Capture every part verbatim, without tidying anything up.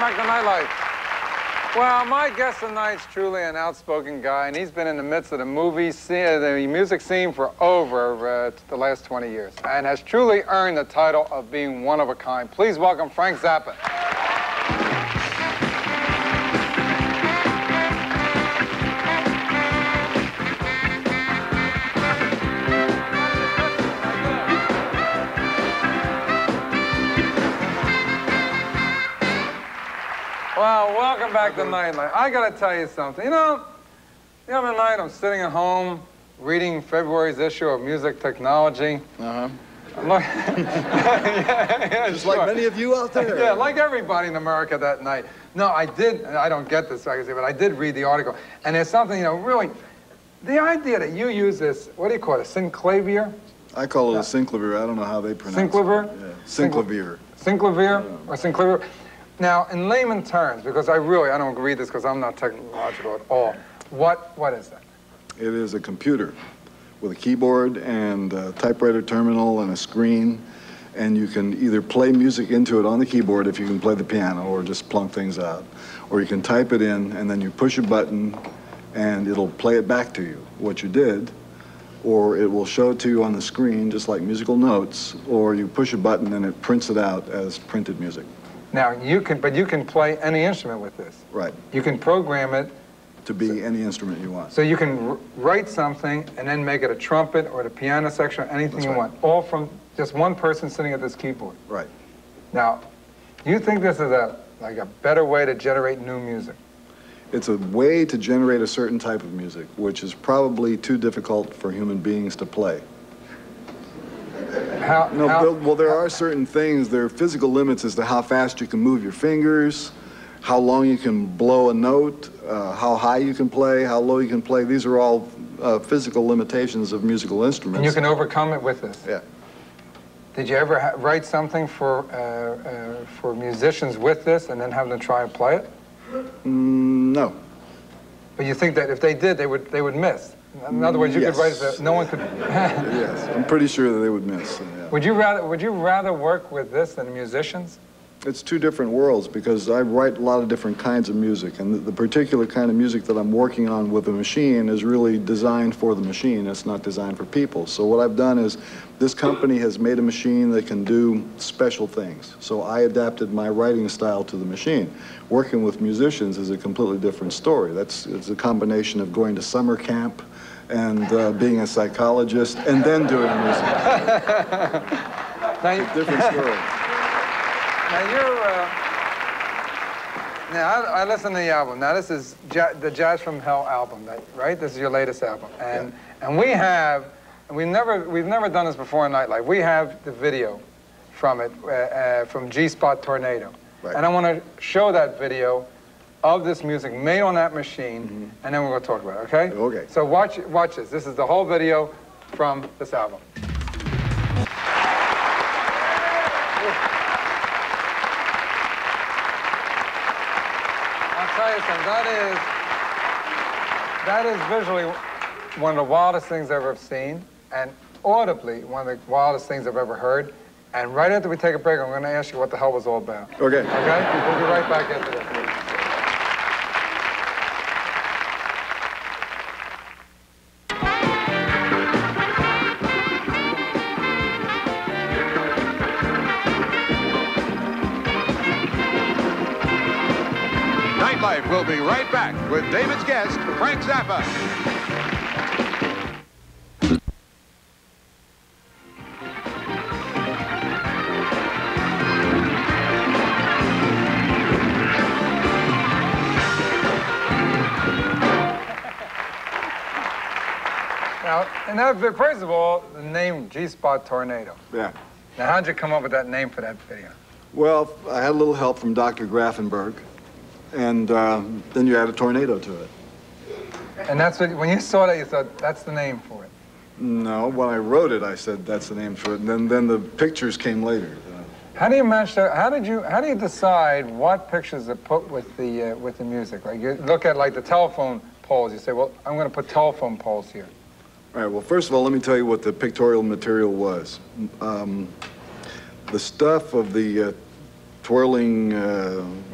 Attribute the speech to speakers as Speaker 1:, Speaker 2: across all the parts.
Speaker 1: back to Nightlife. Well, my guest tonight's truly an outspoken guy, and he's been in the midst of the movie scene, the music scene for over uh, the last twenty years, and has truly earned the title of being one of a kind. Please welcome Frank Zappa. Well, welcome back to Nightlife. I gotta tell you something. You know, the other night I'm sitting at home reading February's issue of Music Technology. Uh-huh. I'm like, yeah, yeah,
Speaker 2: Just
Speaker 1: sure.
Speaker 2: like many of you out there.
Speaker 1: Yeah, like everybody in America that night. No, I did, I don't get this, I can say, but I did read the article. And there's something, you know, really, the idea that you use this, what do you call it, synclavier?
Speaker 2: I call it a synclavier. I don't know how they pronounce
Speaker 1: Synclavier?
Speaker 2: it. Yeah. Synclavier.
Speaker 1: Synclavier
Speaker 2: Yeah.
Speaker 1: or synclavier? Now, in layman terms, because I really, I don't read this because I'm not technological at all, what, what is that?
Speaker 2: It is a computer with a keyboard and a typewriter terminal and a screen, and you can either play music into it on the keyboard if you can play the piano or just plunk things out, or you can type it in and then you push a button and it'll play it back to you, what you did, or it will show it to you on the screen just like musical notes, or you push a button and it prints it out as printed music.
Speaker 1: Now, you can, but you can play any instrument with this.
Speaker 2: Right.
Speaker 1: You can program it.
Speaker 2: To be
Speaker 1: so,
Speaker 2: any instrument you want.
Speaker 1: So you can r write something and then make it a trumpet or the piano section or anything
Speaker 2: That's
Speaker 1: you
Speaker 2: right.
Speaker 1: want, all from just one person sitting at this keyboard.
Speaker 2: Right.
Speaker 1: Now, do you think this is a, like a better way to generate new music?
Speaker 2: It's a way to generate a certain type of music, which is probably too difficult for human beings to play.
Speaker 1: How,
Speaker 2: No,
Speaker 1: how,
Speaker 2: Bill, well, there are certain things, there are physical limits as to how fast you can move your fingers, how long you can blow a note, uh, how high you can play, how low you can play. These are all uh, physical limitations of musical instruments.
Speaker 1: and you can overcome it with this?
Speaker 2: Yeah.
Speaker 1: Did you ever ha write something for, uh, uh, for musicians with this and then have them try and play it?
Speaker 2: Mm, no.
Speaker 1: But you think that if they did, they would, they would miss? In other words, you
Speaker 2: Yes.
Speaker 1: could write it, no one could...
Speaker 2: Yes, I'm pretty sure that they would miss. Yeah.
Speaker 1: Would you rather, would you rather work with this than musicians?
Speaker 2: It's two different worlds because I write a lot of different kinds of music, and the, the particular kind of music that I'm working on with the machine is really designed for the machine. It's not designed for people. So what I've done is this company has made a machine that can do special things. So I adapted my writing style to the machine. Working with musicians is a completely different story. That's it's a combination of going to summer camp and uh, being a psychologist and then doing music.
Speaker 1: Now, you,
Speaker 2: It's a different story.
Speaker 1: now you're, uh, now I, I listened to the album. Now this is ja the Jazz from Hell album, that, right? This is your latest album. And, yeah. and we have, and we've never, we've never done this before in Nightlife. We have the video from it, uh, uh, from G-Spot Tornado. Right. And I want to show that video of this music made on that machine, mm-hmm. and then we're going to talk about it, okay?
Speaker 2: Okay.
Speaker 1: So watch, watch this. This is the whole video from this album. I'll tell you something, that is, that is visually one of the wildest things I've ever seen, and audibly one of the wildest things I've ever heard. And right after we take a break, I'm going to ask you what the hell was all about.
Speaker 2: Okay.
Speaker 1: Okay? We'll be right back after this.
Speaker 3: Nightlife will be right back with David's guest, Frank Zappa.
Speaker 1: Now, and that, first of all, the name G-Spot Tornado.
Speaker 2: Yeah.
Speaker 1: Now, how'd you come up with that name for that video?
Speaker 2: Well, I had a little help from Doctor Grafenberg, and uh, then you add a tornado to it.
Speaker 1: And that's what, when you saw that, you thought, that's the name for it?
Speaker 2: No, when I wrote it, I said that's the name for it, and then, then the pictures came later.
Speaker 1: How do you match that? How did you, how do you decide what pictures to put with the, uh, with the music? Like, you look at, like, the telephone poles, you say, well, I'm going to put telephone poles here.
Speaker 2: All right, well, first of all, let me tell you what the pictorial material was. Um, the stuff of the uh, twirling uh,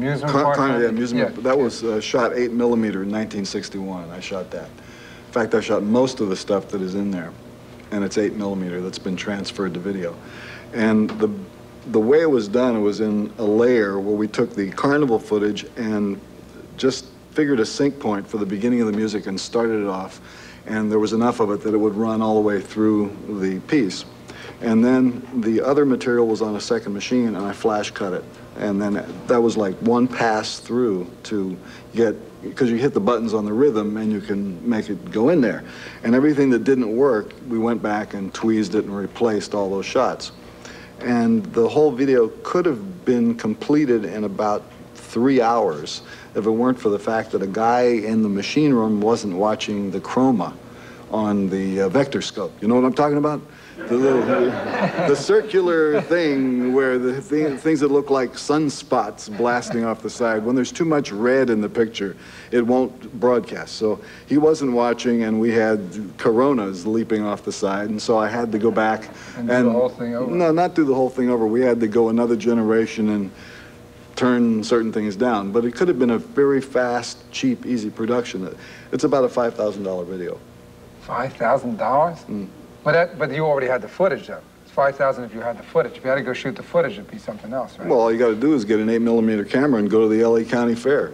Speaker 1: amusement
Speaker 2: Car
Speaker 1: park?
Speaker 2: Carnival, yeah, amusement.
Speaker 1: Yeah.
Speaker 2: That was uh, shot eight millimeter in nineteen sixty-one. I shot that. In fact, I shot most of the stuff that is in there, and it's eight millimeter that's been transferred to video. And the the way it was done, it was in a layer where we took the carnival footage and just figured a sync point for the beginning of the music and started it off. And there was enough of it that it would run all the way through the piece. And then the other material was on a second machine, and I flash cut it. And then that was like one pass through to get, because you hit the buttons on the rhythm and you can make it go in there. And everything that didn't work, we went back and tweezed it and replaced all those shots. And the whole video could have been completed in about three hours if it weren't for the fact that a guy in the machine room wasn't watching the chroma on the uh, vector scope. You know what I'm talking about? The little, the circular thing where the thing, things that look like sunspots blasting off the side. When there's too much red in the picture, it won't broadcast. So he wasn't watching, and we had coronas leaping off the side, and so I had to go back
Speaker 1: And,
Speaker 2: and
Speaker 1: do the whole thing over?
Speaker 2: No, not do the whole thing over. We had to go another generation and turn certain things down. But it could have been a very fast, cheap, easy production. It's about a five thousand dollar video.
Speaker 1: five thousand dollars?
Speaker 2: Mm.
Speaker 1: But, that, but you already had the footage, though. It's five thousand dollars if you had the footage. If you had to go shoot the footage, it'd be something else, right?
Speaker 2: Well, all you got to do is get an eight millimeter camera and go to the L A County Fair.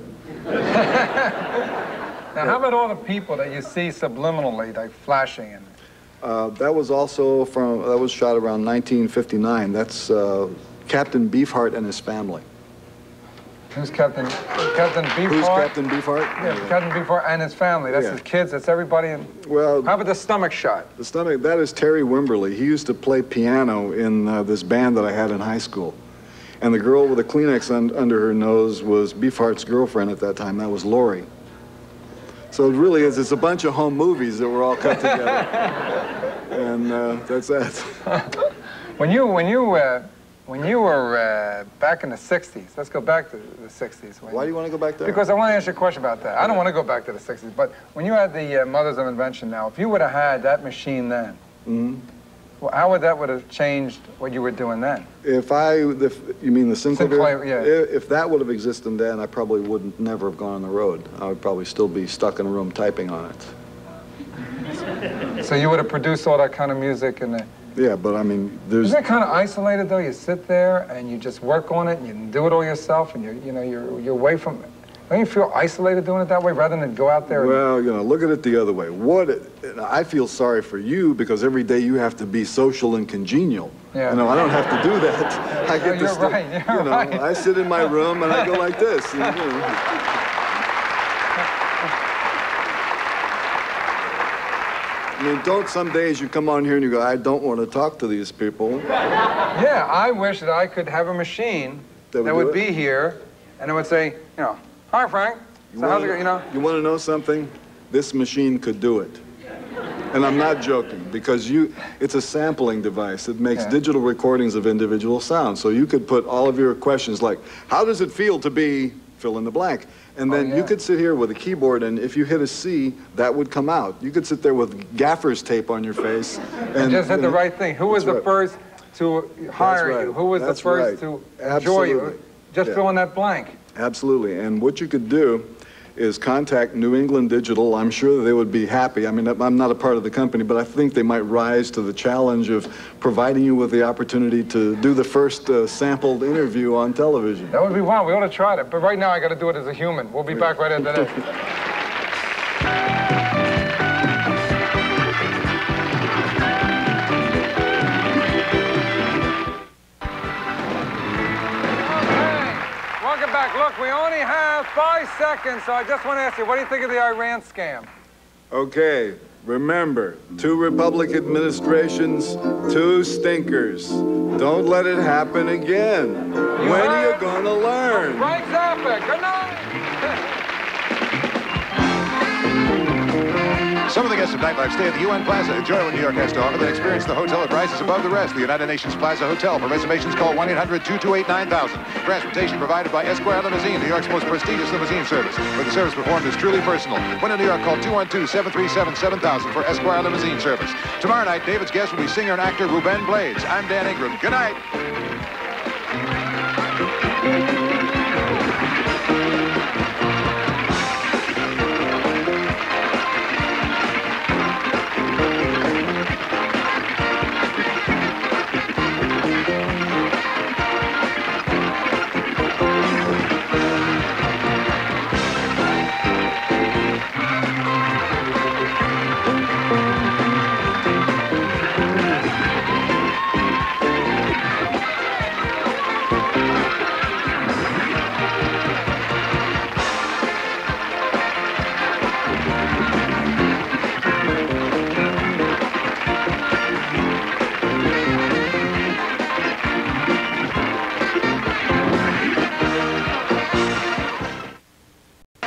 Speaker 1: Now, how about all the people that you see subliminally, like flashing and...
Speaker 2: Uh, that was also from, that was shot around nineteen fifty-nine. That's uh, Captain Beefheart and his family.
Speaker 1: Who's Captain, Captain Beefheart?
Speaker 2: Who's Captain Beefheart?
Speaker 1: Yeah, Captain Beefheart and his family. That's
Speaker 2: Yeah.
Speaker 1: his kids, that's everybody. In...
Speaker 2: Well,
Speaker 1: How about the stomach shot?
Speaker 2: the stomach, that is Terry Wimberly. He used to play piano in uh, this band that I had in high school. And the girl with a Kleenex un under her nose was Beefheart's girlfriend at that time. That was Lori. So it really is, it's a bunch of home movies that were all cut together. And uh, that's that.
Speaker 1: When you, when you, uh, when you were uh, back in the sixties, let's go back to the sixties. When
Speaker 2: Why do you want to go back there?
Speaker 1: Because I want to ask you a question about that. I don't want to go back to the sixties, but when you had the uh, Mothers of Invention now, if you would have had that machine then,
Speaker 2: mm-hmm.
Speaker 1: well, how would that would have changed what you were doing then?
Speaker 2: If I, if, you mean the Sinclair?
Speaker 1: Sinclair, yeah.
Speaker 2: If, if that would have existed then, I probably wouldn't never have gone on the road. I would probably still be stuck in a room typing on it.
Speaker 1: So you would have produced all that kind of music and the...
Speaker 2: Yeah, but I mean, there's...
Speaker 1: Isn't that kind of isolated though? You sit there and you just work on it and you do it all yourself and you're, you know, you're, you're away from it. Don't you feel isolated doing it that way rather than go out there?
Speaker 2: Well, you know, look at it the other way. What it, I feel sorry for you because every day you have to be social and congenial.
Speaker 1: Yeah.
Speaker 2: You know, I don't have to do that. I
Speaker 1: No,
Speaker 2: get to
Speaker 1: you're
Speaker 2: st-
Speaker 1: right, you're
Speaker 2: you know,
Speaker 1: right.
Speaker 2: I sit in my room and I go like this. You know. I mean, don't some days you come on here and you go, I don't want to talk to these people.
Speaker 1: Yeah, I wish that I could have a machine
Speaker 2: That
Speaker 1: that
Speaker 2: would
Speaker 1: would,
Speaker 2: do it?
Speaker 1: be here and it would say, you know, hi Frank. So how's it going, you know?
Speaker 2: You want to know something? This machine could do it. And I'm not joking, because you, it's a sampling device. It makes
Speaker 1: Yeah.
Speaker 2: digital recordings of individual sounds. So you could put all of your questions like, how does it feel to be fill in the blank? And then
Speaker 1: Oh, yeah.
Speaker 2: you could sit here with a keyboard, and if you hit a C, that would come out. You could sit there with gaffer's tape on your face. And,
Speaker 1: And just hit the
Speaker 2: and-
Speaker 1: right thing. Who was
Speaker 2: That's
Speaker 1: the
Speaker 2: right.
Speaker 1: first to hire
Speaker 2: right.
Speaker 1: you? Who was
Speaker 2: That's
Speaker 1: the first
Speaker 2: right.
Speaker 1: to enjoy
Speaker 2: Absolutely.
Speaker 1: you? Just
Speaker 2: Yeah.
Speaker 1: fill in that blank.
Speaker 2: Absolutely. And what you could do is contact New England Digital. I'm sure that they would be happy. I mean, I'm not a part of the company, but I think they might rise to the challenge of providing you with the opportunity to do the first uh, sampled interview on television.
Speaker 1: That would be wild. We ought to try it. But right now, I got to do it as a human. We'll be back right after this. Welcome back. Look, we only have five seconds, so I just want to ask you, what do you think of the Iran scam?
Speaker 2: Okay, remember, two Republican administrations, two stinkers. Don't let it happen again. When are you
Speaker 1: heard?
Speaker 2: gonna learn?
Speaker 1: Frank Zappa, good night.
Speaker 3: Some of the guests of Nightlife stay at the U N Plaza. Enjoy what New York has to offer, then experience the hotel at prices above the rest. The United Nations Plaza Hotel. For reservations, call one eight hundred, two two eight, nine thousand. Transportation provided by Esquire Limousine, New York's most prestigious limousine service, where the service performed is truly personal. When in New York, call two one two, seven three seven, seven thousand for Esquire Limousine service. Tomorrow night, David's guest will be singer and actor Ruben Blades. I'm Dan Ingram. Good night.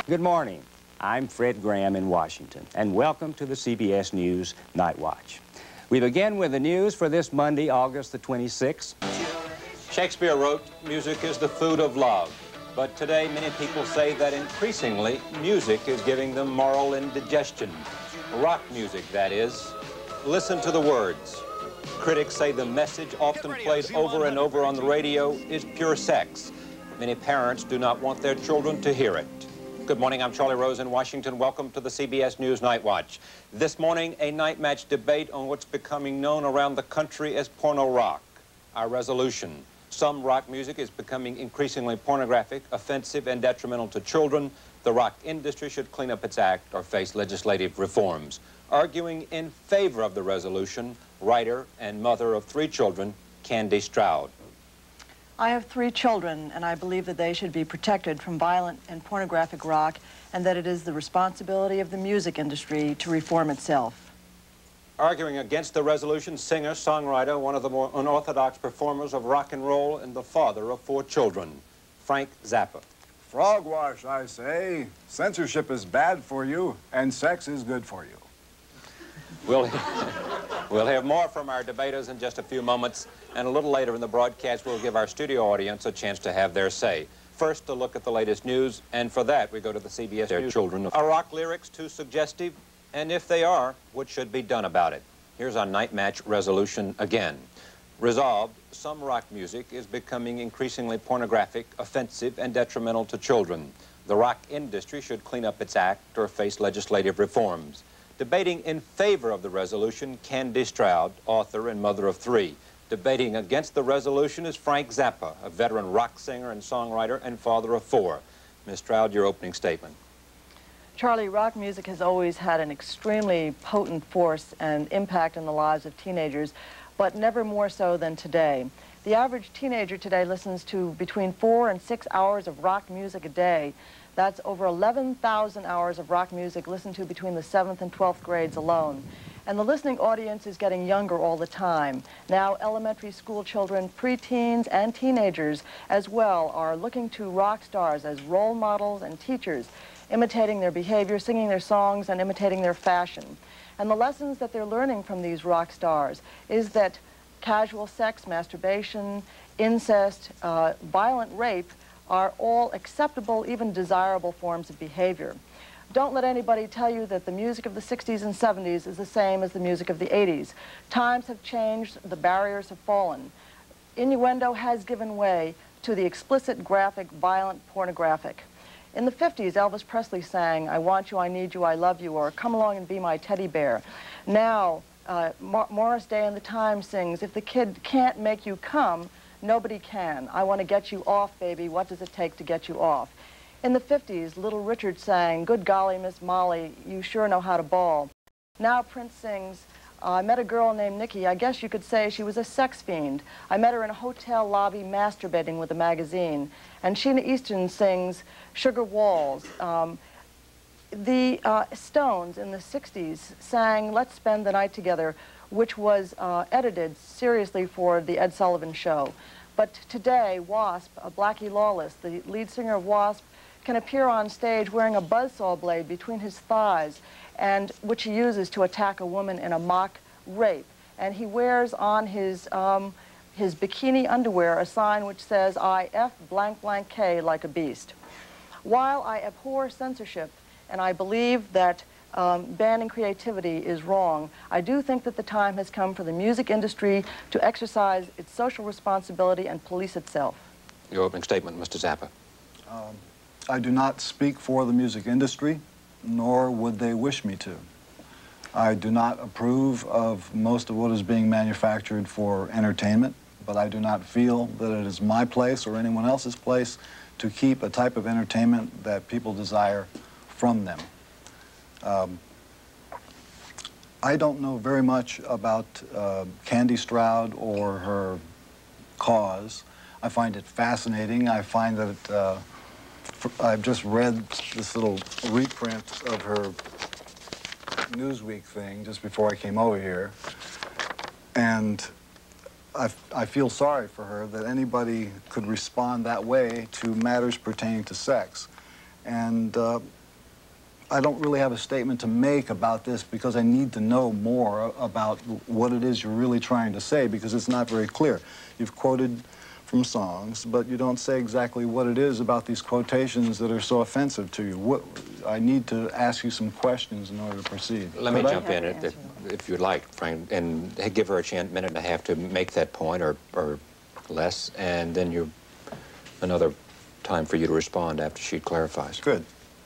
Speaker 4: Good morning. I'm Fred Graham in Washington, and welcome to the C B S News Night Watch. We begin with the news for this Monday, August the twenty-sixth.
Speaker 5: Shakespeare wrote, "Music is the food of love." But today, many people say that increasingly, music is giving them moral indigestion. Rock music, that is. Listen to the words. Critics say the message often played over and over on the radio is pure sex. Many parents do not want their children to hear it. Good morning, I'm Charlie Rose in Washington. Welcome to the C B S News Night Watch. This morning, a night match debate on what's becoming known around the country as porno rock. Our resolution: some rock music is becoming increasingly pornographic, offensive, and detrimental to children. The rock industry should clean up its act or face legislative reforms. Arguing in favor of the resolution, writer and mother of three children, Candy Stroud.
Speaker 6: I have three children, and I believe that they should be protected from violent and pornographic rock, and that it is the responsibility of the music industry to reform itself.
Speaker 5: Arguing against the resolution, singer, songwriter, one of the more unorthodox performers of rock and roll, and the father of four children, Frank Zappa.
Speaker 7: Frogwash, I say. Censorship is bad for you, and sex is good for you.
Speaker 5: We'll, we'll hear more from our debaters in just a few moments, and a little later in the broadcast, we'll give our studio audience a chance to have their say. First, a look at the latest news, and for that, we go to the C B S News. Children. Are rock lyrics too suggestive? And if they are, what should be done about it? Here's our night match resolution again. Resolved, some rock music is becoming increasingly pornographic, offensive, and detrimental to children. The rock industry should clean up its act or face legislative reforms. Debating in favor of the resolution, Candy Stroud, author and mother of three. Debating against the resolution is Frank Zappa, a veteran rock singer and songwriter and father of four. Miz Stroud, your opening statement.
Speaker 6: Charlie, rock music has always had an extremely potent force and impact in the lives of teenagers, but never more so than today. The average teenager today listens to between four and six hours of rock music a day. That's over eleven thousand hours of rock music listened to between the seventh and twelfth grades alone. And the listening audience is getting younger all the time. Now elementary school children, preteens, and teenagers as well are looking to rock stars as role models and teachers, imitating their behavior, singing their songs, and imitating their fashion. And the lessons that they're learning from these rock stars is that casual sex, masturbation, incest, uh, violent rape are all acceptable, even desirable forms of behavior. Don't let anybody tell you that the music of the sixties and seventies is the same as the music of the eighties. Times have changed, the barriers have fallen. Innuendo has given way to the explicit, graphic, violent, pornographic. In the fifties, Elvis Presley sang, "I want you, I need you, I love you," or "Come along and be my teddy bear." Now, uh, Mor Morris Day and the Times sings, "If the kid can't make you come, nobody can. I want to get you off, baby. What does it take to get you off?" In the fifties, Little Richard sang, "Good golly, Miss Molly, you sure know how to ball." Now Prince sings, "I met a girl named Nikki. I guess you could say she was a sex fiend. I met her in a hotel lobby masturbating with a magazine." And Sheena Easton sings "Sugar Walls." Um, the uh, Stones in the sixties sang "Let's Spend the Night Together," which was uh, edited seriously for the Ed Sullivan Show. But today, Wasp, uh, Blackie Lawless, the lead singer of Wasp, can appear on stage wearing a buzzsaw blade between his thighs, and which he uses to attack a woman in a mock rape. And he wears on his, um, his bikini underwear a sign which says, "I F blank blank K like a beast." While I abhor censorship, and I believe that um, banning creativity is wrong, I do think that the time has come for the music industry to exercise its social responsibility and police itself.
Speaker 5: Your opening statement, Mister Zappa.
Speaker 2: Um, I do not speak for the music industry, nor would they wish me to. I do not approve of most of what is being manufactured for entertainment, but I do not feel that it is my place or anyone else's place to keep a type of entertainment that people desire from them. Um, I don't know very much about uh, Candy Stroud or her cause. I find it fascinating. I find that it, uh, I've just read this little reprint of her Newsweek thing just before I came over here, and I, I feel sorry for her that anybody could respond that way to matters pertaining to sex. And uh, I don't really have a statement to make about this because I need to know more about what it is you're really trying to say, because it's not very clear. You've quoted from songs, but you don't say exactly what it is about these quotations that are so offensive to you. What, I need to ask you some questions in order to proceed.
Speaker 5: Let me
Speaker 2: Could I?
Speaker 5: jump in, if, if you'd like, Frank, and give her a chance, minute and a half to make that point, or, or less, and then you another time for you to respond after she clarifies.
Speaker 2: Good.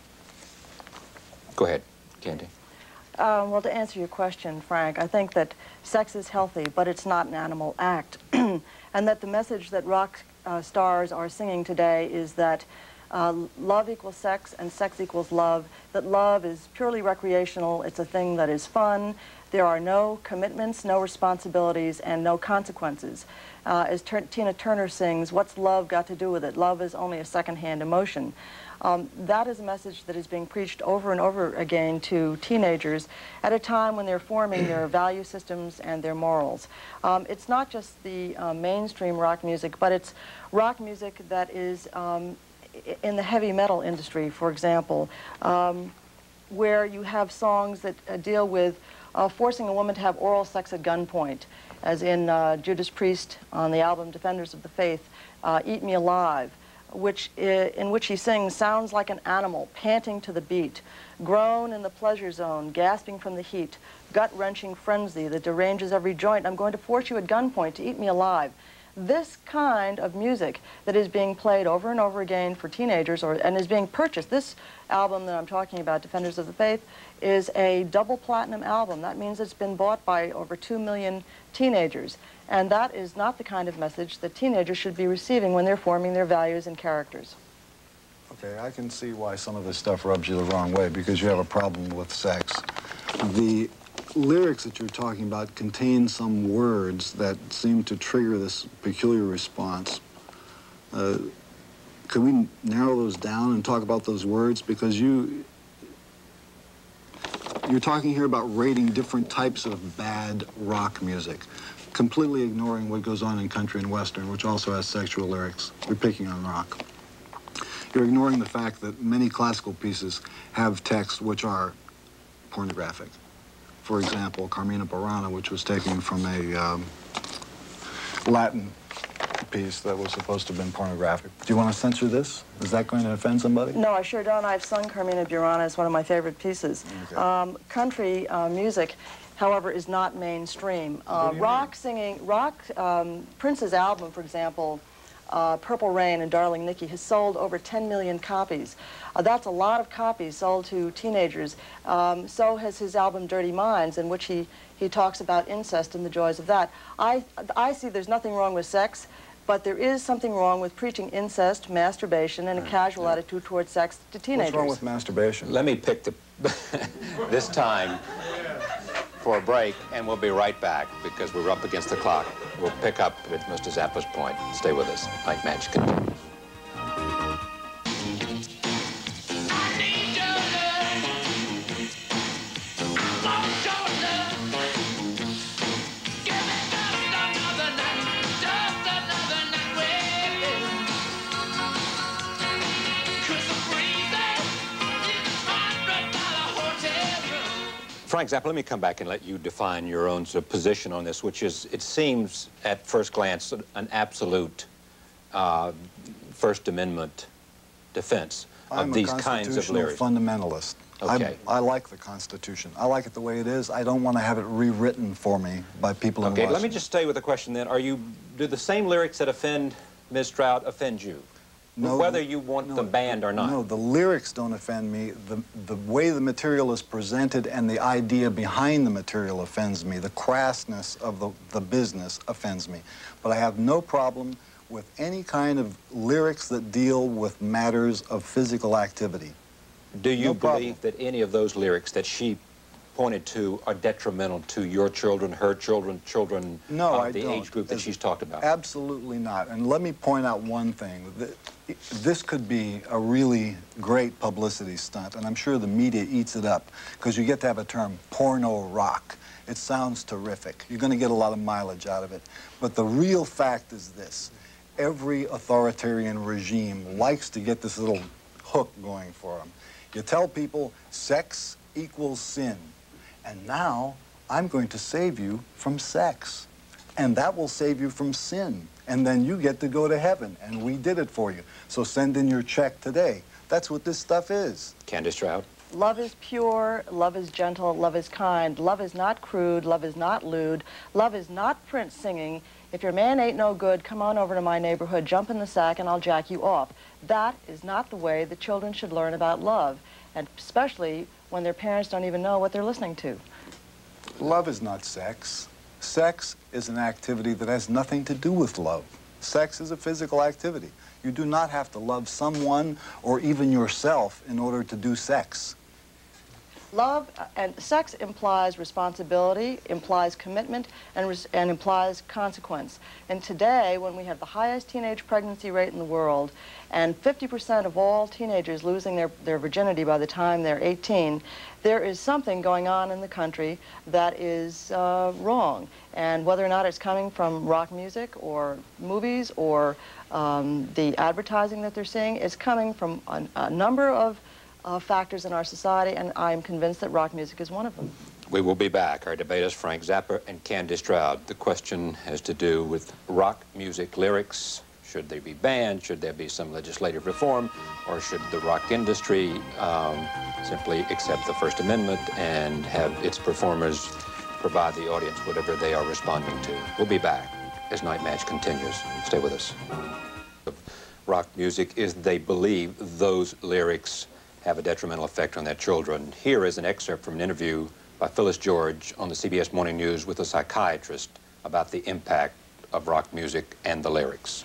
Speaker 5: Go ahead, Candy.
Speaker 6: Uh, well, to answer your question, Frank, I think that sex is healthy, but it's not an animal act. And that the message that rock uh, stars are singing today is that uh, love equals sex and sex equals love, that love is purely recreational, it's a thing that is fun, there are no commitments, no responsibilities, and no consequences. Uh, as Tur Tina Turner sings, what's love got to do with it? Love is only a second-hand emotion. Um, that is a message that is being preached over and over again to teenagers at a time when they're forming their value systems and their morals. Um, it's not just the uh, mainstream rock music, but it's rock music that is um, in the heavy metal industry, for example, um, where you have songs that uh, deal with uh, forcing a woman to have oral sex at gunpoint, as in uh, Judas Priest on the album Defenders of the Faith, uh, Eat Me Alive, which I, in which he sings, sounds like an animal, panting to the beat, groan in the pleasure zone, gasping from the heat, gut-wrenching frenzy that deranges every joint. I'm going to force you at gunpoint to eat me alive. This kind of music that is being played over and over again for teenagers, or and is being purchased. This album that I'm talking about, Defenders of the Faith, is a double platinum album. That means it's been bought by over two million teenagers. And that is not the kind of message that teenagers should be receiving when they're forming their values and characters.
Speaker 2: Okay, I can see why some of this stuff rubs you the wrong way, because you have a problem with sex. The lyrics that you're talking about contain some words that seem to trigger this peculiar response. Uh, could we narrow those down and talk about those words? Because you, you're talking here about rating different types of bad rock music, completely ignoring what goes on in country and western, which also has sexual lyrics. You're picking on rock. You're ignoring the fact that many classical pieces have texts which are pornographic. For example, Carmina Burana, which was taken from a um, Latin piece that was supposed to have been pornographic. Do you want to censor this? Is that going to offend somebody?
Speaker 6: No, I sure don't. I've sung Carmina Burana. It's one of my favorite pieces.
Speaker 2: Okay.
Speaker 6: Um, country uh, music, however, is not mainstream. Uh, rock singing, rock, um, Prince's album, for example, uh, Purple Rain and Darling Nikki, has sold over ten million copies. Uh, that's a lot of copies sold to teenagers. Um, so has his album Dirty Minds, in which he, he talks about incest and the joys of that. I, I see there's nothing wrong with sex, but there is something wrong with preaching incest, masturbation, and a casual
Speaker 2: yeah.
Speaker 6: attitude towards sex to teenagers.
Speaker 2: What's wrong with masturbation?
Speaker 5: Let me pick the this time for a break, and we'll be right back because we're up against the clock. We'll pick up at Mister Zappa's point. Stay with us. Night Match continues. Frank Zappa, let me come back and let you define your own sort of position on this, which is, it seems at first glance, an absolute uh, First Amendment defense of
Speaker 2: I'm
Speaker 5: these
Speaker 2: a
Speaker 5: kinds of
Speaker 2: constitutional
Speaker 5: lyrics.
Speaker 2: fundamentalist.
Speaker 5: Okay.
Speaker 2: I, I like the Constitution. I like it the way it is. I don't want to have it rewritten for me by people in
Speaker 5: Okay,
Speaker 2: Washington.
Speaker 5: let me just stay with the question then. Are you, do the same lyrics that offend Miz Stroud offend you?
Speaker 2: No,
Speaker 5: Whether you want
Speaker 2: no,
Speaker 5: them banned or not?
Speaker 2: No, the lyrics don't offend me. The, the way the material is presented and the idea behind the material offends me. The crassness of the, the business offends me. But I have no problem with any kind of lyrics that deal with matters of physical activity.
Speaker 5: Do you
Speaker 2: No problem.
Speaker 5: believe that any of those lyrics that she pointed to are detrimental to your children, her children, children
Speaker 2: No,
Speaker 5: of
Speaker 2: I
Speaker 5: the
Speaker 2: don't.
Speaker 5: age group that
Speaker 2: As-
Speaker 5: she's talked about?
Speaker 2: Absolutely not. And let me point out one thing. Th- This could be a really great publicity stunt, and I'm sure the media eats it up, because you get to have a term, porno rock. It sounds terrific. You're going to get a lot of mileage out of it. But the real fact is this. Every authoritarian regime likes to get this little
Speaker 7: hook going for them. You tell people sex equals sin. And now I'm going to save you from sex. And that will save you from sin. And then you get to go to heaven. And we did it for you. So send in your check today. That's what this stuff is.
Speaker 5: Candace Stroud.
Speaker 6: Love is pure, love is gentle, love is kind. Love is not crude, love is not lewd. Love is not Prince singing, if your man ain't no good, come on over to my neighborhood, jump in the sack, and I'll jack you off. That is not the way that children should learn about love, and especially when their parents don't even know what they're listening to.
Speaker 7: Love is not sex. Sex is an activity that has nothing to do with love. Sex is a physical activity. You do not have to love someone or even yourself in order to do sex.
Speaker 6: Love and sex implies responsibility, implies commitment, and, res and implies consequence. And today, when we have the highest teenage pregnancy rate in the world, and fifty percent of all teenagers losing their, their virginity by the time they're eighteen, there is something going on in the country that is uh, wrong. And whether or not it's coming from rock music or movies or um, the advertising that they're seeing, it's coming from a, a number of Uh, factors in our society, and I'm convinced that rock music is one of them.
Speaker 5: We will be back. Our debaters, Frank Zappa and Candace Stroud. The question has to do with rock music lyrics. Should they be banned? Should there be some legislative reform? Or should the rock industry um, simply accept the First Amendment and have its performers provide the audience whatever they are responding to? We'll be back as Night Match continues. Stay with us. Rock music is they believe those lyrics have a detrimental effect on their children. Here is an excerpt from an interview by Phyllis George on the C B S Morning News with a psychiatrist about the impact of rock music and the lyrics.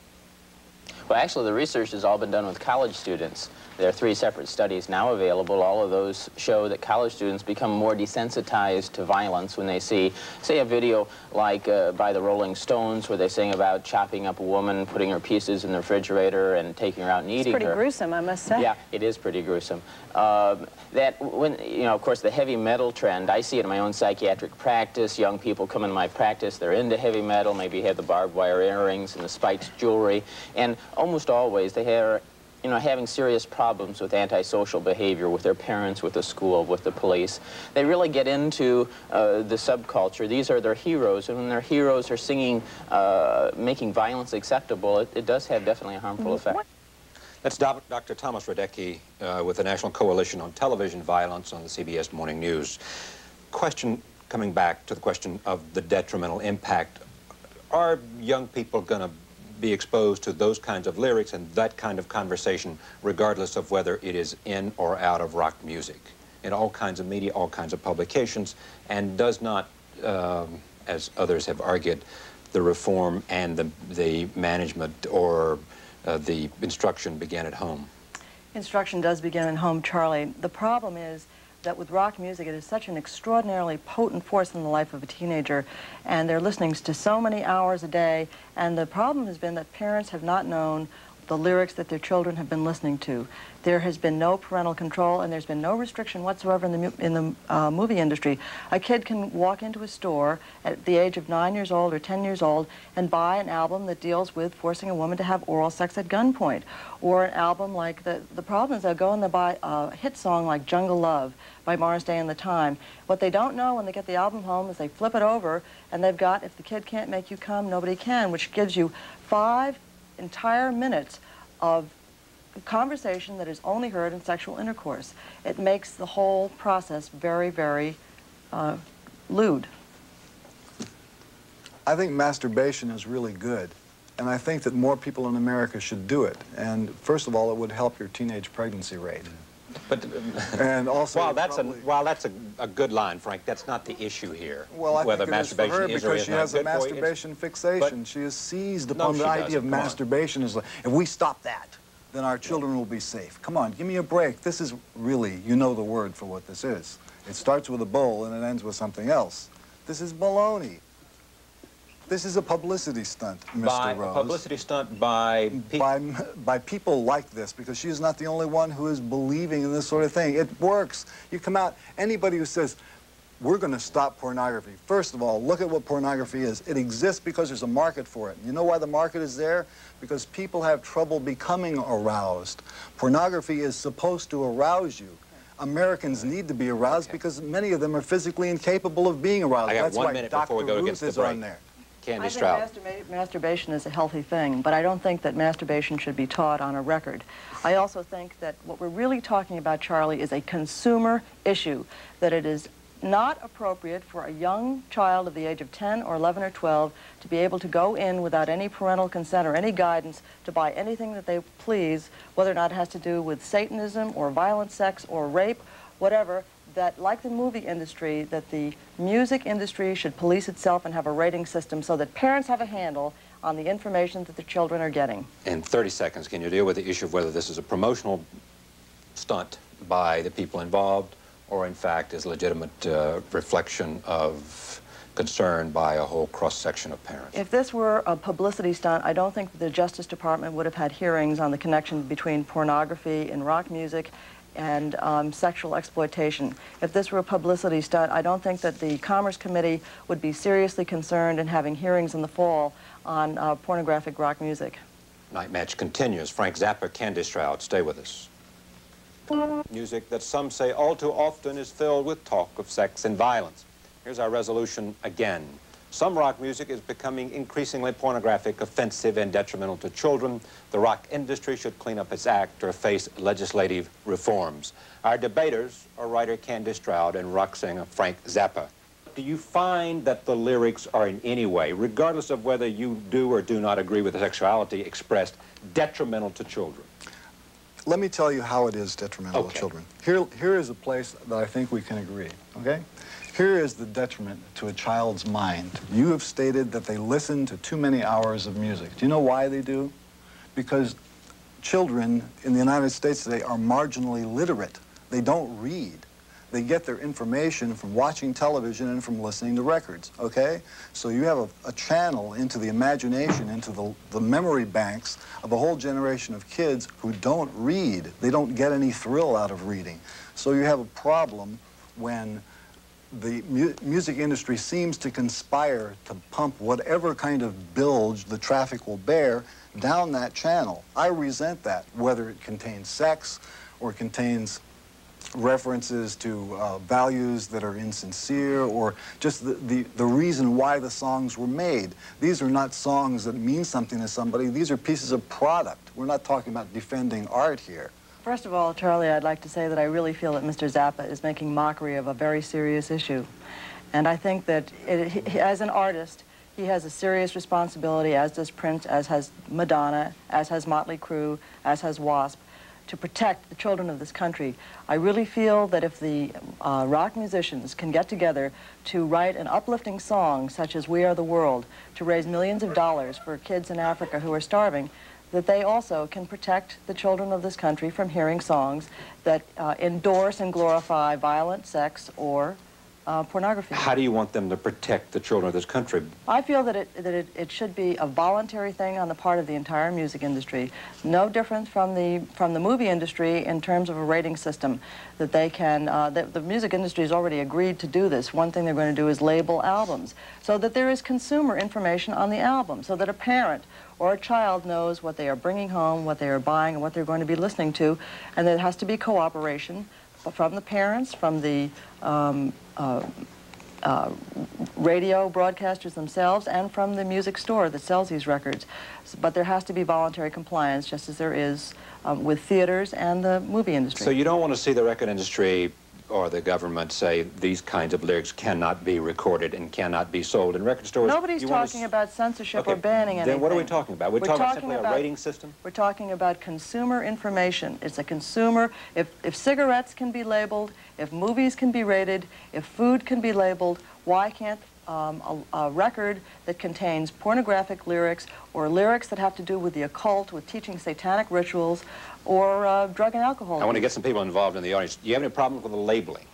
Speaker 8: Well, actually, the research has all been done with college students. There are three separate studies now available. All of those show that college students become more desensitized to violence when they see, say, a video like uh, by the Rolling Stones where they sing about chopping up a woman, putting her pieces in the refrigerator, and taking her out and eating her.
Speaker 9: It's pretty gruesome, I must say.
Speaker 8: Yeah, it is pretty gruesome. Um, that, when, you know, of course, the heavy metal trend, I see it in my own psychiatric practice. Young people come into my practice, they're into heavy metal, maybe have the barbed wire earrings and the spiked jewelry, and almost always they have, you know, having serious problems with antisocial behavior with their parents, with the school, with the police. They really get into uh, the subculture. These are their heroes, and when their heroes are singing, uh, making violence acceptable, it, it does have definitely a harmful effect.
Speaker 5: That's Doctor Thomas Radecki uh, with the National Coalition on Television Violence on the C B S Morning News. Question, coming back to the question of the detrimental impact, are young people going to be exposed to those kinds of lyrics and that kind of conversation regardless of whether it is in or out of rock music, in all kinds of media, all kinds of publications, and does not, um, as others have argued, the reform and the, the management or uh, the instruction begin at home?
Speaker 6: Instruction does begin at home, Charlie. The problem is that with rock music, it is such an extraordinarily potent force in the life of a teenager, and they're listening to so many hours a day, and the problem has been that parents have not known the lyrics that their children have been listening to. There has been no parental control, and there's been no restriction whatsoever in the, in the uh, movie industry. A kid can walk into a store at the age of nine years old or ten years old and buy an album that deals with forcing a woman to have oral sex at gunpoint, or an album like, the, the problem is they'll go and they'll buy a hit song like Jungle Love by Morris Day and the Time. What they don't know when they get the album home is they flip it over and they've got If the Kid Can't Make You Come, Nobody Can, which gives you five entire minutes of conversation that is only heard in sexual intercourse. It makes the whole process very, very uh, lewd.
Speaker 7: I think masturbation is really good, and I think that more people in America should do it. And first of all, it would help your teenage pregnancy rate.
Speaker 5: But
Speaker 7: and also,
Speaker 5: while that's
Speaker 7: probably,
Speaker 5: a while that's a, a good line, Frank, that's not the issue here.
Speaker 7: Well, I
Speaker 5: whether
Speaker 7: think it
Speaker 5: masturbation
Speaker 7: is for her
Speaker 5: is
Speaker 7: because
Speaker 5: or is
Speaker 7: she
Speaker 5: not
Speaker 7: has a
Speaker 5: good for you.
Speaker 7: masturbation
Speaker 5: It's-
Speaker 7: fixation.
Speaker 5: but-
Speaker 7: She is seized
Speaker 5: No,
Speaker 7: upon
Speaker 5: she
Speaker 7: the
Speaker 5: doesn't.
Speaker 7: idea of
Speaker 5: Come on.
Speaker 7: masturbation. Is like, if we stop that, then our children will be safe. Come on, give me a break. This is really, you know the word for what this is. It starts with a bowl and it ends with something else. This is baloney. This is a publicity stunt, Mister
Speaker 5: By
Speaker 7: Rose.
Speaker 5: a publicity stunt by people.
Speaker 7: By, by people like this, because she is not the only one who is believing in this sort of thing. It works. You come out, anybody who says, we're going to stop pornography. First of all, look at what pornography is. It exists because there's a market for it. You know why the market is there? Because people have trouble becoming aroused. Pornography is supposed to arouse you. Americans need to be aroused okay. because many of them are physically incapable of being aroused.
Speaker 5: I got
Speaker 7: That's
Speaker 5: one
Speaker 7: why
Speaker 5: minute
Speaker 7: Doctor
Speaker 5: before we go
Speaker 7: Ruth
Speaker 5: against the
Speaker 7: is
Speaker 5: break.
Speaker 7: on there.
Speaker 5: Candy
Speaker 6: I
Speaker 5: Stroud.
Speaker 6: think masturba masturbation is a healthy thing, but I don't think that masturbation should be taught on a record. I also think that what we're really talking about, Charlie, is a consumer issue, that it is not appropriate for a young child of the age of ten or eleven or twelve to be able to go in without any parental consent or any guidance to buy anything that they please, whether or not it has to do with Satanism or violent sex or rape, whatever, that like the movie industry, that the music industry should police itself and have a rating system so that parents have a handle on the information that the children are getting.
Speaker 5: In thirty seconds, can you deal with the issue of whether this is a promotional stunt by the people involved or in fact is a legitimate uh, reflection of concern by a whole cross-section of parents?
Speaker 6: If this were a publicity stunt, I don't think the Justice Department would have had hearings on the connection between pornography and rock music and um, sexual exploitation. If this were a publicity stunt, I don't think that the Commerce Committee would be seriously concerned in having hearings in the fall on uh, pornographic rock music.
Speaker 5: Night Match continues. Frank Zappa, Candy Stroud, stay with us. Music that some say all too often is filled with talk of sex and violence. Here's our resolution again. Some rock music is becoming increasingly pornographic, offensive, and detrimental to children. The rock industry should clean up its act or face legislative reforms. Our debaters are writer Candy Stroud and rock singer Frank Zappa. Do you find that the lyrics are in any way, regardless of whether you do or do not agree with the sexuality expressed, detrimental to children?
Speaker 7: Let me tell you how it is detrimental
Speaker 5: Okay.
Speaker 7: to children. Here, here is a place that I think we can agree, okay? Here is the detriment to a child's mind. You have stated that they listen to too many hours of music. Do you know why they do? Because children in the United States today are marginally literate. They don't read. They get their information from watching television and from listening to records, okay? So you have a, a channel into the imagination, into the, the memory banks of a whole generation of kids who don't read. They don't get any thrill out of reading. So you have a problem when the mu music industry seems to conspire to pump whatever kind of bilge the traffic will bear down that channel. I resent that, whether it contains sex or contains references to uh, values that are insincere or just the, the, the reason why the songs were made. These are not songs that mean something to somebody. These are pieces of product. We're not talking about defending art here.
Speaker 6: First of all, Charlie, I'd like to say that I really feel that Mister Zappa is making mockery of a very serious issue. And I think that it, he, as an artist, he has a serious responsibility, as does Prince, as has Madonna, as has Motley Crue, as has Wasp, to protect the children of this country. I really feel that if the uh, rock musicians can get together to write an uplifting song such as We Are the World to raise millions of dollars for kids in Africa who are starving, that they also can protect the children of this country from hearing songs that uh, endorse and glorify violent sex or uh, pornography.
Speaker 5: How do you want them to protect the children of this country?
Speaker 6: I feel that, it, that it, it should be a voluntary thing on the part of the entire music industry. No different from the, from the movie industry in terms of a rating system, that they can, uh, the, the music industry has already agreed to do this. One thing they're going to do is label albums so that there is consumer information on the album, so that a parent or a child knows what they are bringing home, what they are buying, and what they're going to be listening to, and there has to be cooperation from the parents, from the um, uh, uh, radio broadcasters themselves, and from the music store that sells these records. But there has to be voluntary compliance, just as there is um, with theaters and the movie industry.
Speaker 5: So you don't want to see the record industry or the government say these kinds of lyrics cannot be recorded and cannot be sold in record stores?
Speaker 6: Nobody's
Speaker 5: You
Speaker 6: talking
Speaker 5: wanna...
Speaker 6: about censorship
Speaker 5: okay.
Speaker 6: or banning anything.
Speaker 5: Then what are we talking about? We're,
Speaker 6: We're
Speaker 5: talking,
Speaker 6: talking
Speaker 5: simply
Speaker 6: about
Speaker 5: a rating system?
Speaker 6: We're talking about consumer information. It's a consumer. If, if cigarettes can be labeled, if movies can be rated, if food can be labeled, why can't um, a, a record that contains pornographic lyrics or lyrics that have to do with the occult, with teaching satanic rituals, or uh, drug and alcohol use?
Speaker 5: I want to get some people involved in the audience. Do you have any problems with the labeling?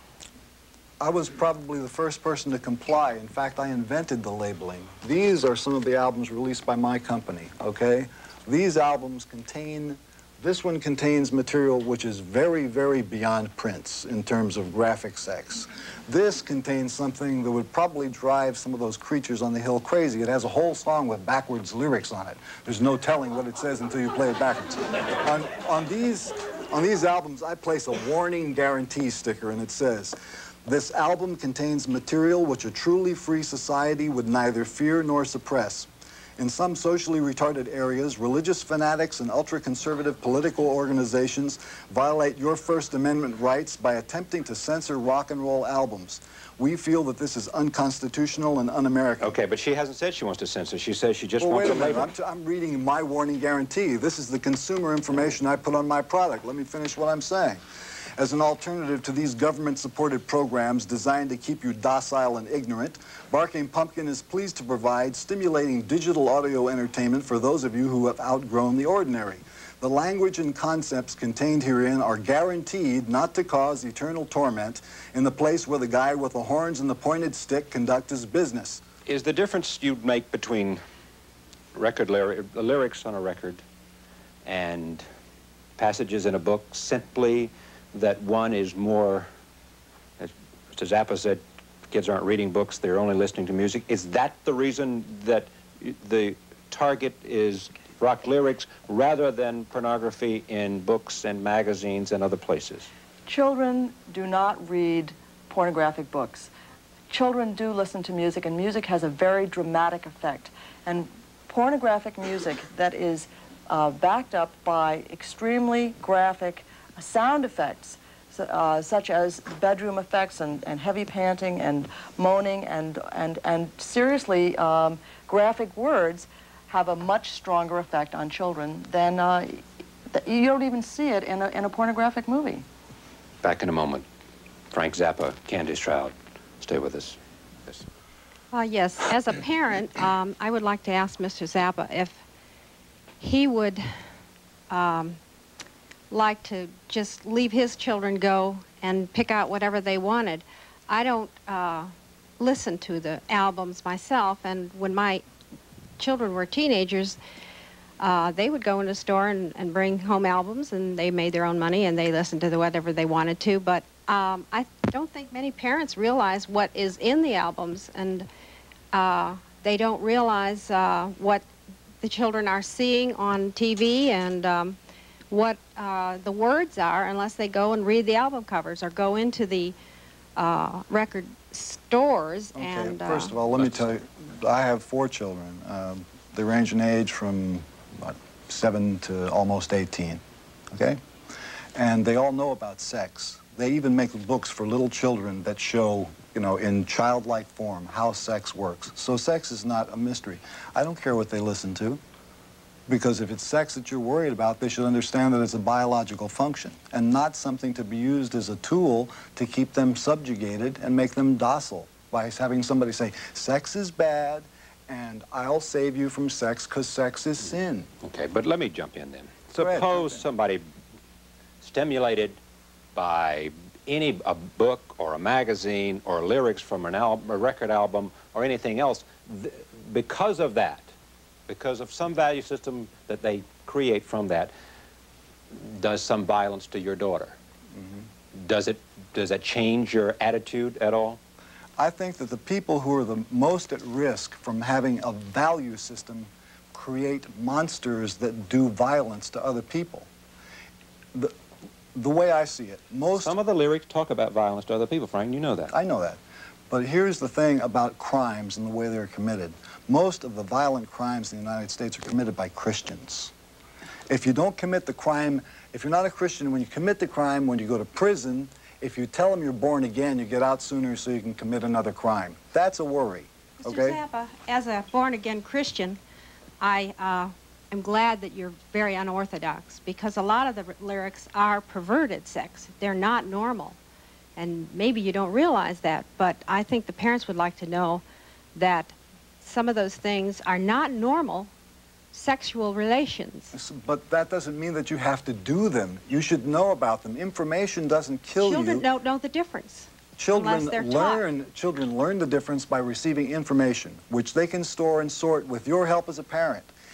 Speaker 7: I was probably the first person to comply. In fact, I invented the labeling. These are some of the albums released by my company, okay? These albums contain This one contains material which is very, very beyond Prince in terms of graphic sex. This contains something that would probably drive some of those creatures on the hill crazy. It has a whole song with backwards lyrics on it. There's no telling what it says until you play it backwards. On, on, these, on these albums, I place a warning guarantee sticker, and it says, "This album contains material which a truly free society would neither fear nor suppress. In some socially retarded areas, religious fanatics and ultra-conservative political organizations violate your First Amendment rights by attempting to censor rock and roll albums. We feel that this is unconstitutional and un-American."
Speaker 5: Okay, but she hasn't said she wants to censor. She says she just
Speaker 7: Well,
Speaker 5: wants
Speaker 7: wait
Speaker 5: a
Speaker 7: a minute.
Speaker 5: label.
Speaker 7: I'm, t I'm reading my warning guarantee. This is the consumer information I put on my product. Let me finish what I'm saying. As an alternative to these government-supported programs designed to keep you docile and ignorant, Barking Pumpkin is pleased to provide stimulating digital audio entertainment for those of you who have outgrown the ordinary. The language and concepts contained herein are guaranteed not to cause eternal torment in the place where the guy with the horns and the pointed stick conducts his business.
Speaker 5: Is the difference you'd make between record lyri the lyrics on a record and passages in a book simply that one is more, as Mister Zappa said, kids aren't reading books, they're only listening to music? Is that the reason that the target is rock lyrics rather than pornography in books and magazines and other places?
Speaker 6: Children do not read pornographic books. Children do listen to music, and music has a very dramatic effect. And pornographic music that is uh, backed up by extremely graphic sound effects, uh, such as bedroom effects and, and heavy panting and moaning and, and, and seriously um, graphic words, have a much stronger effect on children than uh, you don't even see it in a, in a pornographic movie.
Speaker 5: Back in a moment. Frank Zappa, Candy Stroud. Stay with us. Yes.
Speaker 9: Uh, yes, as a parent, um, I would like to ask Mister Zappa if he would um, like to just leave his children go and pick out whatever they wanted. I don't uh, listen to the albums myself, and when my children were teenagers, uh, they would go in a store and, and bring home albums, and they made their own money, and they listened to the whatever they wanted to. But um, I don't think many parents realize what is in the albums, and uh, they don't realize uh, what the children are seeing on T V and um, what uh, the words are unless they go and read the album covers or go into the uh, record stores.
Speaker 7: Okay,
Speaker 9: and uh,
Speaker 7: first of all, let me tell you, I have four children. Um, they range in age from what, seven to almost eighteen, okay? And they all know about sex. They even make books for little children that show, you know, in childlike form how sex works. So sex is not a mystery. I don't care what they listen to, because if it's sex that you're worried about, they should understand that it's a biological function and not something to be used as a tool to keep them subjugated and make them docile by having somebody say, sex is bad and I'll save you from sex because sex is sin.
Speaker 5: Okay, but let me jump in then.
Speaker 7: Go ahead,
Speaker 5: Suppose
Speaker 7: jump in.
Speaker 5: somebody stimulated by any a book or a magazine or lyrics from an album, a record album or anything else, th because of that, because of some value system that they create from that, does some violence to your daughter. Mm-hmm. Does it, does that change your attitude at all?
Speaker 7: I think that the people who are the most at risk from having a value system create monsters that do violence to other people. The, the way I see it, most...
Speaker 5: Some of the lyrics talk about violence to other people, Frank, you know that.
Speaker 7: I know that. But here's the thing about crimes and the way they're committed. Most of the violent crimes in the United States are committed by Christians. If you don't commit the crime, if you're not a Christian, when you commit the crime, when you go to prison, if you tell them you're born again, you get out sooner so you can commit another crime. That's a worry,
Speaker 9: Mister
Speaker 7: okay?
Speaker 9: Zappa, as a born-again Christian, I uh, am glad that you're very unorthodox, because a lot of the lyrics are perverted sex. They're not normal. And maybe you don't realize that, but I think the parents would like to know that some of those things are not normal sexual relations.
Speaker 7: But that doesn't mean that you have to do them. You should know about them. Information doesn't kill
Speaker 9: Children
Speaker 7: you.
Speaker 9: don't know the difference.
Speaker 7: Children
Speaker 9: unless they're taught.
Speaker 7: learn, children learn the difference by receiving information, which they can store and sort with your help as a parent.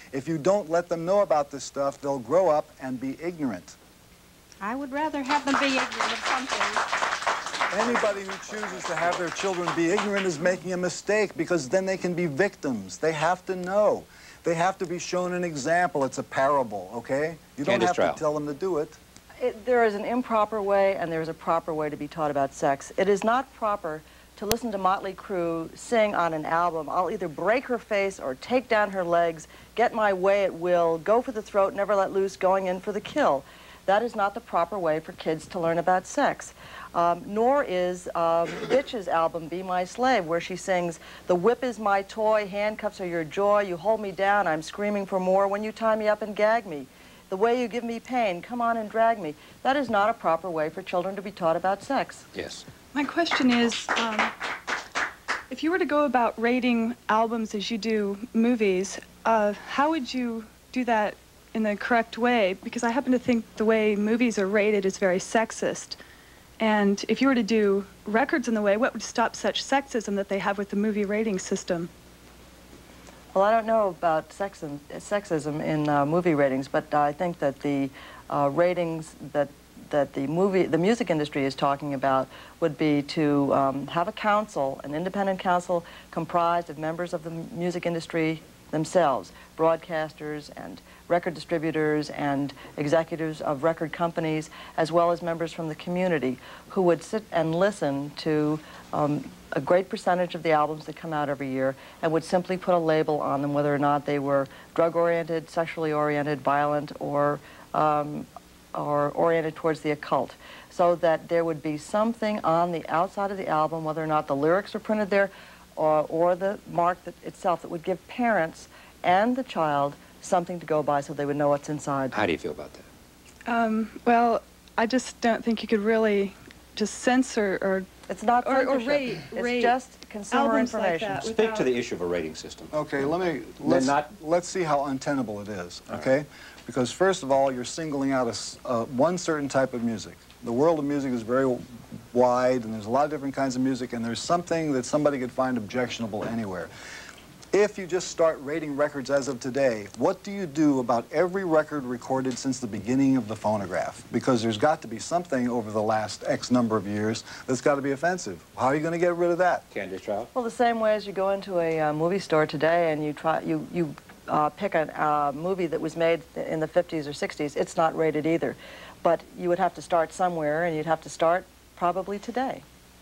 Speaker 7: If you don't let them know about this stuff, they'll grow up and be ignorant.
Speaker 9: I would rather have them be ignorant of something.
Speaker 7: Anybody who chooses to have their children be ignorant is making a mistake, because then they can be victims. They have to know. They have to be shown an example. It's a parable, okay? You don't
Speaker 5: Candace
Speaker 7: have
Speaker 5: Stroud.
Speaker 7: to tell them to do it.
Speaker 6: It, there is an improper way and there is a proper way to be taught about sex. It is not proper to listen to Motley Crue sing on an album, "I'll either break her face or take down her legs, get my way at will, go for the throat, never let loose, going in for the kill." That is not the proper way for kids to learn about sex. Um, nor is um, Bitch's album, "Be My Slave," where she sings, "The whip is my toy, handcuffs are your joy, you hold me down, I'm screaming for more, when you tie me up and gag me. The way you give me pain, come on and drag me." That is not a proper way for children to be taught about sex.
Speaker 5: Yes.
Speaker 10: My question is, um, if you were to go about rating albums as you do movies, uh, how would you do that in the correct way? Because I happen to think the way movies are rated is very sexist. And if you were to do records in the way, what would stop such sexism that they have with the movie rating system?
Speaker 6: Well, I don't know about sexism, sexism in uh, movie ratings, but I think that the uh, ratings that that the movie, the music industry is talking about would be to um, have a council, an independent council comprised of members of the music industry themselves, broadcasters and record distributors and executives of record companies, as well as members from the community, who would sit and listen to um, a great percentage of the albums that come out every year and would simply put a label on them, whether or not they were drug-oriented, sexually oriented, violent, or um, or oriented towards the occult, so that there would be something on the outside of the album, whether or not the lyrics are printed there, or, or the mark that itself, that would give parents and the child something to go by so they would know what's inside.
Speaker 5: How do you feel about that?
Speaker 10: Um, well, I just don't think you could really just censor or
Speaker 6: It's not
Speaker 10: or, or
Speaker 6: censorship.
Speaker 10: rate,
Speaker 6: It's
Speaker 10: rate
Speaker 6: just consumer
Speaker 10: albums like
Speaker 6: information.
Speaker 10: that
Speaker 5: Speak
Speaker 10: without-
Speaker 5: to the issue of a rating system.
Speaker 7: Okay, let me, let's,
Speaker 5: not-
Speaker 7: let's see how untenable it is, okay? Because first of all, you're singling out a s uh, one certain type of music. The world of music is very wide, and there's a lot of different kinds of music, and there's something that somebody could find objectionable anywhere. If you just start rating records as of today, what do you do about every record recorded since the beginning of the phonograph? Because there's got to be something over the last X number of years that's got to be offensive. How are you going to get rid of that?
Speaker 5: Candace Stroud?
Speaker 6: Well, the same way as you go into a uh, movie store today and you try, you, you uh, pick a uh, movie that was made in the fifties or sixties, it's not rated either. But you would have to start somewhere, and you'd have to start probably today.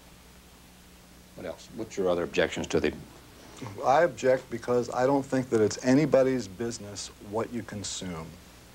Speaker 5: What else? What's your other objections to the...
Speaker 7: I object because I don't think that it's anybody's business what you consume.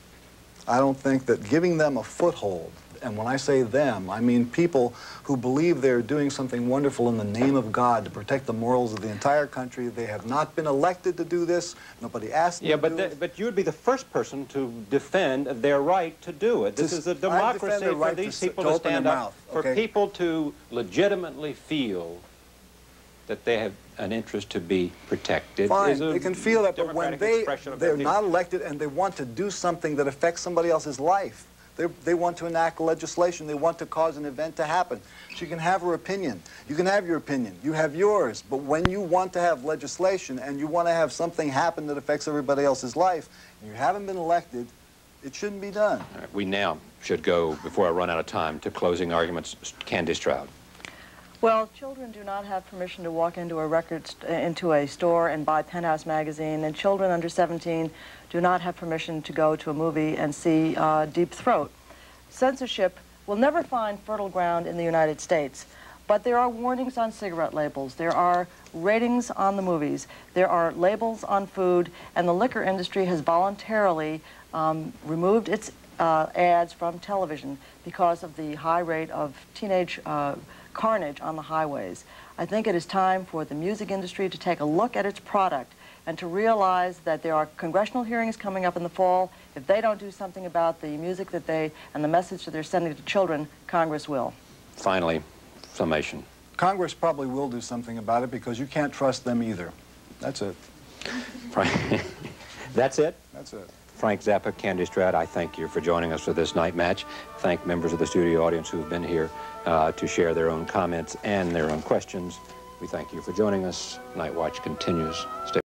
Speaker 7: I don't think that giving them a foothold, and when I say them, I mean people who believe they're doing something wonderful in the name of God to protect the morals of the entire country. They have not been elected to do this. Nobody asked them
Speaker 5: Yeah,
Speaker 7: to
Speaker 5: but
Speaker 7: do
Speaker 5: th
Speaker 7: it.
Speaker 5: but you would be the first person to defend their right to do it. This
Speaker 7: To
Speaker 5: is a
Speaker 7: s- I defend
Speaker 5: democracy
Speaker 7: their
Speaker 5: for
Speaker 7: right to
Speaker 5: these
Speaker 7: s-
Speaker 5: people
Speaker 7: to
Speaker 5: to
Speaker 7: open their
Speaker 5: stand up,
Speaker 7: mouth,
Speaker 5: for
Speaker 7: okay?
Speaker 5: people to legitimately feel that they have an interest to be protected.
Speaker 7: Fine,
Speaker 5: is a
Speaker 7: they can feel that, but when
Speaker 5: democratic
Speaker 7: they,
Speaker 5: expression of
Speaker 7: they're
Speaker 5: their
Speaker 7: not
Speaker 5: feelings.
Speaker 7: elected and they want to do something that affects somebody else's life. They, they want to enact legislation. They want to cause an event to happen. She can have her opinion. You can have your opinion. You have yours. But when you want to have legislation and you want to have something happen that affects everybody else's life, and you haven't been elected, it shouldn't be done.
Speaker 5: All right, we now should go, before I run out of time, to closing arguments. Candace Stroud.
Speaker 6: Well, children do not have permission to walk into a record st into a store and buy Penthouse magazine, and children under seventeen do not have permission to go to a movie and see uh, Deep Throat. Censorship will never find fertile ground in the United States, but there are warnings on cigarette labels, there are ratings on the movies, there are labels on food, and the liquor industry has voluntarily um, removed its uh, ads from television because of the high rate of teenage uh, carnage on the highways. I think it is time for the music industry to take a look at its product and to realize that there are congressional hearings coming up in the fall. If they don't do something about the music that they and the message that they're sending to children, Congress will.
Speaker 5: Finally, summation.
Speaker 7: Congress probably will do something about it because you can't trust them either. That's it.
Speaker 5: Frank, that's it?
Speaker 7: That's it.
Speaker 5: Frank Zappa, Candace Stroud, I thank you for joining us for this night match. Thank members of the studio audience who have been here uh, to share their own comments and their own questions. We thank you for joining us. Night Watch continues. Stay